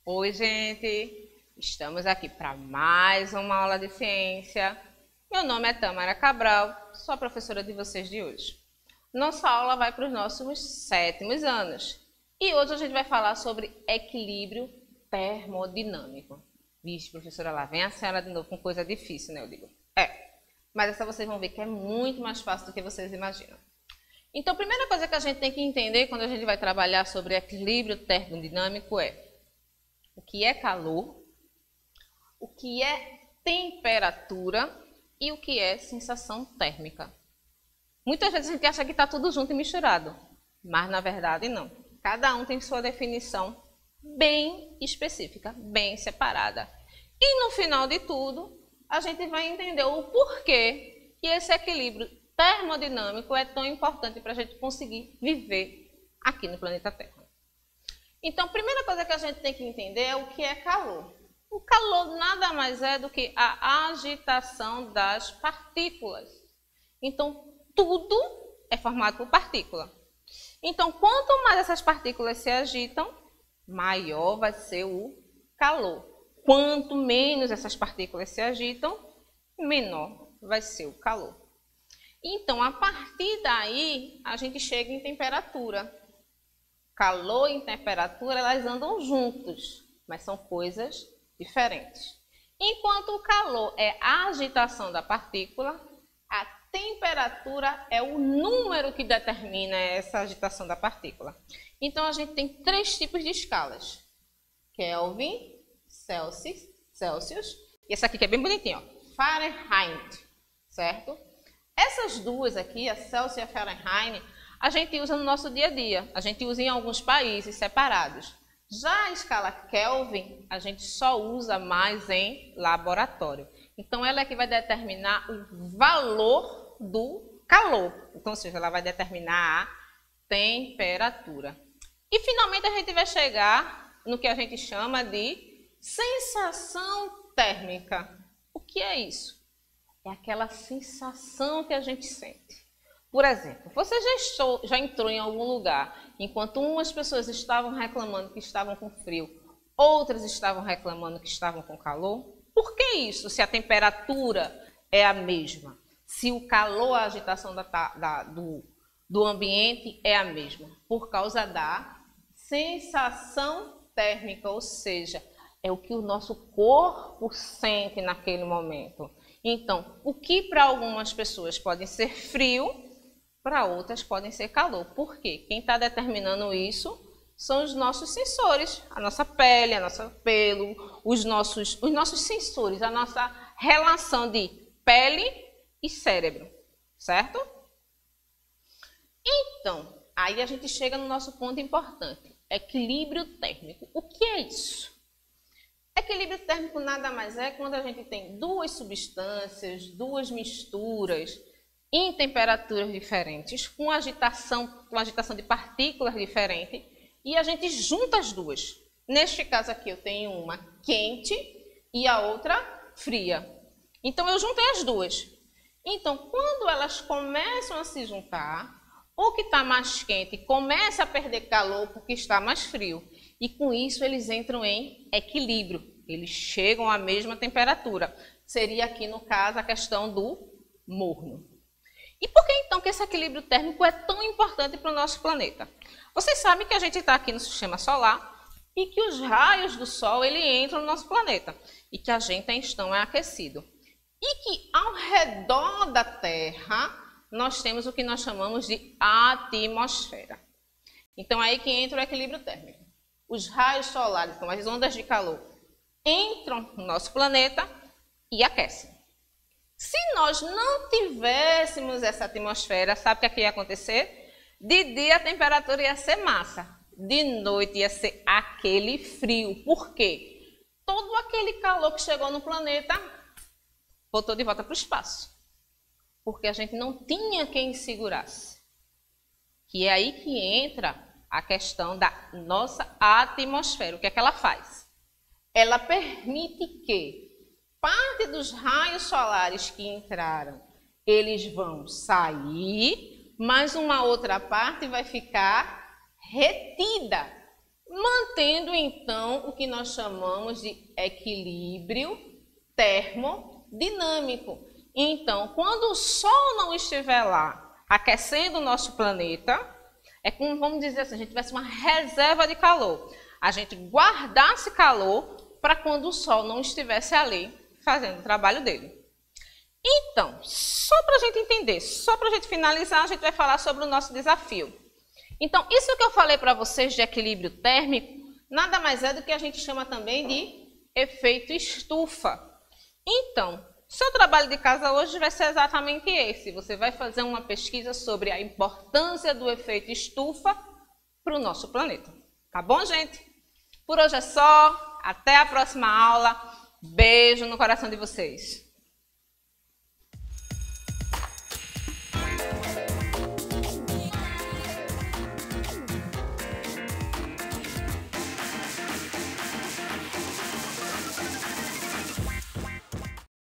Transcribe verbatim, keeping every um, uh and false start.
Oi, gente! Estamos aqui para mais uma aula de ciência. Meu nome é Tamara Cabral, sou a professora de vocês de hoje. Nossa aula vai para os nossos sétimos anos. E hoje a gente vai falar sobre equilíbrio termodinâmico. Vixe, professora, lá vem a senhora de novo com coisa difícil, né? Eu digo, é. Mas essa vocês vão ver que é muito mais fácil do que vocês imaginam. Então, a primeira coisa que a gente tem que entender quando a gente vai trabalhar sobre equilíbrio termodinâmico é o que é calor, o que é temperatura e o que é sensação térmica. Muitas vezes a gente acha que está tudo junto e misturado, mas na verdade não. Cada um tem sua definição bem específica, bem separada. E no final de tudo, a gente vai entender o porquê que esse equilíbrio termodinâmico é tão importante para a gente conseguir viver aqui no planeta Terra. Então, a primeira coisa que a gente tem que entender é o que é calor. O calor nada mais é do que a agitação das partículas. Então, tudo é formado por partícula. Então, quanto mais essas partículas se agitam, maior vai ser o calor. Quanto menos essas partículas se agitam, menor vai ser o calor. Então, a partir daí, a gente chega em temperatura. Calor e temperatura, elas andam juntos, mas são coisas diferentes. Enquanto o calor é a agitação da partícula, a temperatura é o número que determina essa agitação da partícula. Então, a gente tem três tipos de escalas. Kelvin, Celsius, Celsius e essa aqui que é bem bonitinha, ó, Fahrenheit, certo? Essas duas aqui, a Celsius e a Fahrenheit, a gente usa no nosso dia a dia. A gente usa em alguns países separados. Já a escala Kelvin, a gente só usa mais em laboratório. Então, ela é que vai determinar o valor do calor. Então, ou seja, ela vai determinar a temperatura. E, finalmente, a gente vai chegar no que a gente chama de sensação térmica. O que é isso? É aquela sensação que a gente sente. Por exemplo, você já, estou, já entrou em algum lugar, enquanto umas pessoas estavam reclamando que estavam com frio, outras estavam reclamando que estavam com calor? Por que isso, se a temperatura é a mesma? Se o calor, a agitação da, da, do, do ambiente é a mesma? Por causa da sensação térmica, ou seja, é o que o nosso corpo sente naquele momento. Então, o que para algumas pessoas pode ser frio, para outras podem ser calor. Por quê? Quem está determinando isso são os nossos sensores, a nossa pele, a nossa pelo, os nossos, os nossos sensores, a nossa relação de pele e cérebro, certo? Então, aí a gente chega no nosso ponto importante, equilíbrio térmico. O que é isso? Equilíbrio térmico nada mais é quando a gente tem duas substâncias, duas misturas, em temperaturas diferentes, com agitação, com agitação de partículas diferentes, e a gente junta as duas. Neste caso aqui eu tenho uma quente e a outra fria. Então eu juntei as duas. Então quando elas começam a se juntar, o que está mais quente começa a perder calor porque está mais frio. E com isso eles entram em equilíbrio. Eles chegam à mesma temperatura. Seria aqui no caso a questão do morno. E por que então que esse equilíbrio térmico é tão importante para o nosso planeta? Vocês sabem que a gente está aqui no sistema solar e que os raios do Sol ele entram no nosso planeta e que a gente então é aquecido. E que ao redor da Terra nós temos o que nós chamamos de atmosfera. Então é aí que entra o equilíbrio térmico. Os raios solares, então as ondas de calor, entram no nosso planeta e aquecem. Se nós não tivéssemos essa atmosfera, sabe o que ia acontecer? De dia a temperatura ia ser massa, de noite ia ser aquele frio. Por quê? Todo aquele calor que chegou no planeta voltou de volta para o espaço. Porque a gente não tinha quem segurasse. Que é aí que entra a questão da nossa atmosfera. O que é que ela faz? Ela permite que parte dos raios solares que entraram, eles vão sair, mas uma outra parte vai ficar retida. mantendo então o que nós chamamos de equilíbrio termodinâmico. Então, quando o Sol não estiver lá aquecendo o nosso planeta, é como, vamos dizer assim, a gente tivesse uma reserva de calor. A gente guardasse calor para quando o Sol não estivesse ali fazendo o trabalho dele. Então, só para a gente entender, só para a gente finalizar, a gente vai falar sobre o nosso desafio. Então, isso que eu falei para vocês de equilíbrio térmico, nada mais é do que a gente chama também de efeito estufa. Então, seu trabalho de casa hoje vai ser exatamente esse. Você vai fazer uma pesquisa sobre a importância do efeito estufa para o nosso planeta. Tá bom, gente? Por hoje é só. Até a próxima aula. Beijo no coração de vocês.